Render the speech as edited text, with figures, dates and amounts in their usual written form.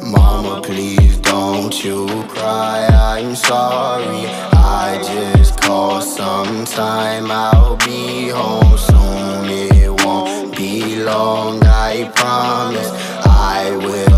Mama, please don't you cry, I'm sorry. I just called sometime, I'll be home soon. It won't be long, I promise. I will